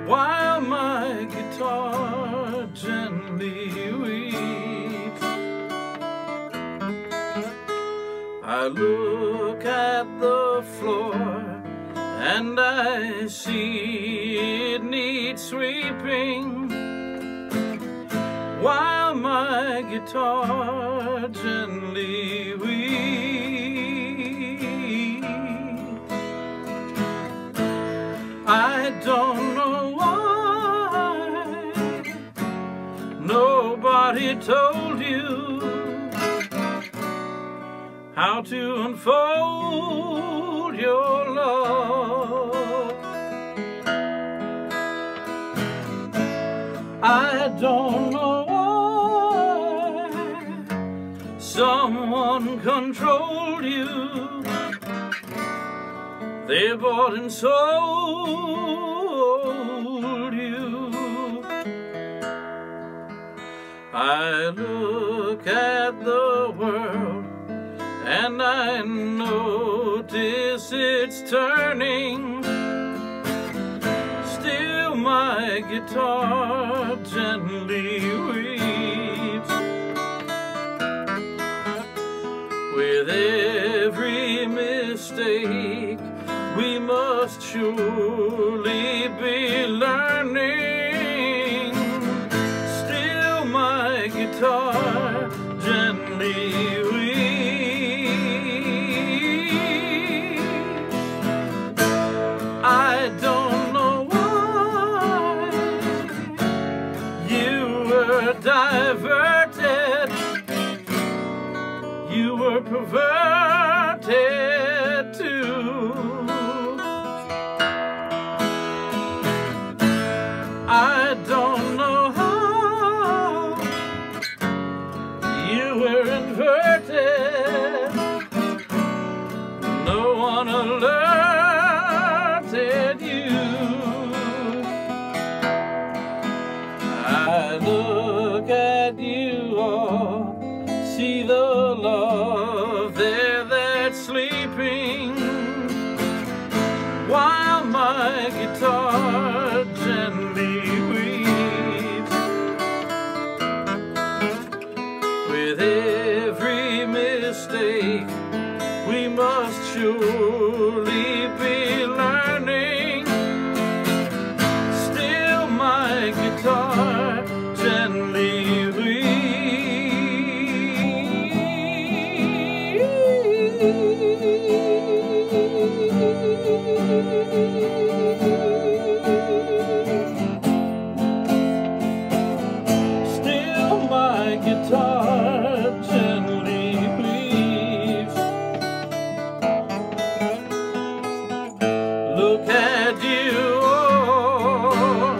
while my guitar gently weeps. I look at the floor and I see it needs sweeping, while my guitar gently weeps. I don't know why nobody told you how to unfold your love. I don't know why someone controlled you. They bought and sold you. I look at the world and I notice it's turning. Still my guitar gently weeps. With every mistake we must surely be learning. Still my guitar gently weeps. I don't know why you were diverted, you were perverted too. I don't know how you were inverted. No one alerted you. I look at you all, see the love there that's sleeping, while my guitar gently weeps. With every mistake we must surely be learning. Still my guitar gently weeps. Still my guitar gently weeps. Look at you, oh.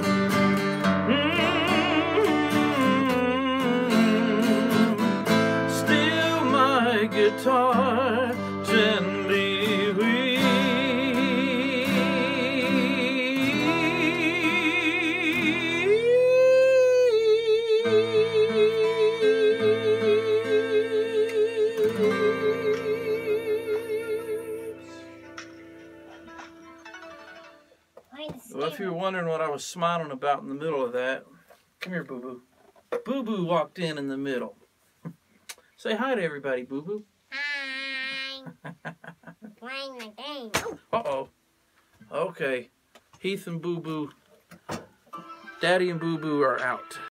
Still my guitar gently weeps. Well, if you're wondering what I was smiling about in the middle of that, come here, Boo Boo. Boo Boo walked in the middle. Say hi to everybody, Boo Boo. Hi. Playing the game. Uh-oh. Okay. Heath and Boo Boo, Daddy and Boo Boo are out.